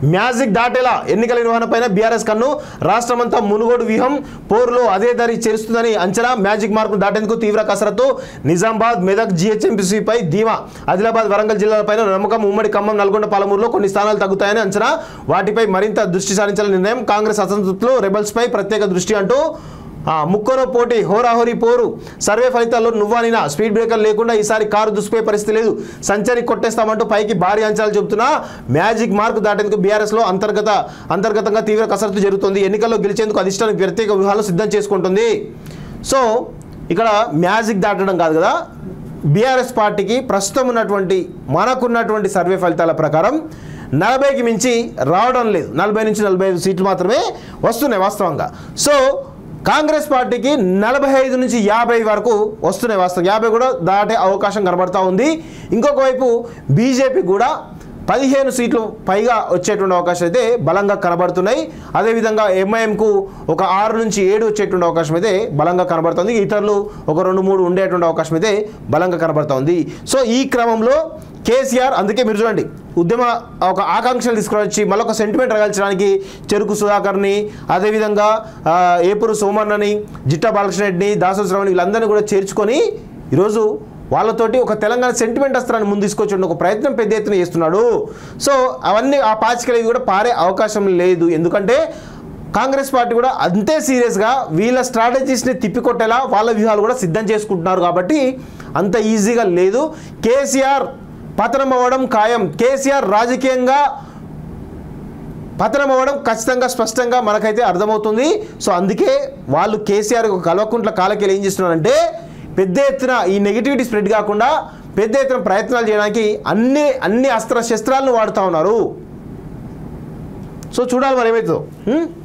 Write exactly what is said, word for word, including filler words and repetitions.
magic దాటేలా ఎన్నికల నిర్వహణపైన BRS కన్ను రాష్ట్రమంతా మునుగోడు వ్యూహం పోరులో అదే దారి చేరుస్తుందని అంచనా మ్యాజిక్ మార్కును దాటేందుకు తీవ్ర కసరత్తు నిజామాబాద్ మెదక్ జీహెచ్ఎంసీపై ధీమా ఆదిలాబాద్ వరంగల్ జిల్లాలపైన నమ్మకం ఉమ్మడి ఖమ్మం నల్గొండ పాలమూరులో కొన్ని స్థానాలు తగ్గుతాయని అంచనా వాటిపై మరింత దృష్టి సారించాలని నిర్ణయం కాంగ్రెస్ అసంతృప్తులు రెబల్స్పై ప్రత్యేక దృష్టి అంటూ ముక్కోరో పోటీ హోరాహోరీ పోరు సర్వే ఫలితాల్లో నువ్వానినా స్పీడ్ బ్రేకర్ లేకుండా ఈసారి కారు దుసిపోయే పరిస్థితి లేదు సంచరి కొట్టేస్తామంటూ పైకి భారీ అంచనాలు చెబుతున్నా మ్యాజిక్ మార్క్ దాటేందుకు బీఆర్ఎస్లో అంతర్గత అంతర్గతంగా తీవ్ర కసరత్తు జరుగుతుంది ఎన్నికల్లో గెలిచేందుకు అధిష్టానం ప్రత్యేక వ్యూహాలు సిద్ధం చేసుకుంటుంది సో ఇక్కడ మ్యాజిక్ దాటడం కాదు కదా బీఆర్ఎస్ పార్టీకి ప్రస్తుతం ఉన్నటువంటి మనకున్నటువంటి సర్వే ఫలితాల ప్రకారం నలభైకి మించి రావడం లేదు నలభై నుంచి నలభై ఐదు సీట్లు మాత్రమే వస్తున్నాయి వాస్తవంగా సో కాంగ్రెస్ పార్టీకి నలభై ఐదు నుంచి యాభై వరకు వస్తున్నాయి వాస్తవం యాభై కూడా దాటే అవకాశం కనబడతా ఉంది ఇంకొక వైపు బీజేపీ కూడా పదిహేను సీట్లు పైగా వచ్చేటువంటి అవకాశం అయితే బలంగా కనబడుతున్నాయి అదేవిధంగా ఎంఐఎంకు ఒక ఆరు నుంచి ఏడు వచ్చేటువంటి అవకాశం అయితే బలంగా కనబడుతుంది ఇతరులు ఒక రెండు మూడు ఉండేటువంటి అవకాశం అయితే బలంగా కనబడుతుంది సో ఈ క్రమంలో కేసీఆర్ అందుకే మీరు చూడండి ఉద్యమ ఒక ఆకాంక్షలు తీసుకుని వచ్చి మళ్ళొక సెంటిమెంట్ రగల్చడానికి చెరుకు సుధాకర్ని అదేవిధంగా ఏపూరు సోమన్నని జిట్టా బాలకృష్ణ రెడ్డిని దాసరి శ్రవణి వీళ్ళందరినీ కూడా చేర్చుకొని ఈరోజు వాళ్ళతోటి ఒక తెలంగాణ సెంటిమెంట్ అస్త్రాన్ని ముందు తీసుకొచ్చి ఒక ప్రయత్నం పెద్ద ఎత్తున చేస్తున్నాడు సో అవన్నీ ఆ పాచికలు కూడా పారే అవకాశం లేదు ఎందుకంటే కాంగ్రెస్ పార్టీ కూడా అంతే సీరియస్గా వీళ్ళ స్ట్రాటజీస్ని తిప్పికొట్టేలా వాళ్ళ వ్యూహాలు కూడా సిద్ధం చేసుకుంటున్నారు కాబట్టి అంత ఈజీగా లేదు కేసీఆర్ పతనం అవ్వడం ఖాయం కేసీఆర్ రాజకీయంగా పతనం అవ్వడం ఖచ్చితంగా స్పష్టంగా మనకైతే అర్థమవుతుంది సో అందుకే వాళ్ళు కేసీఆర్ కల్వకుంట్ల కాలకేలు ఏం చేస్తున్నారంటే పెద్ద ఎత్తున ఈ నెగిటివిటీ స్ప్రెడ్ కాకుండా పెద్ద ఎత్తున ప్రయత్నాలు చేయడానికి అన్ని అన్ని అస్త్ర శస్త్రాలను వాడుతూ ఉన్నారు సో చూడాలి మరి ఏమవుతుందో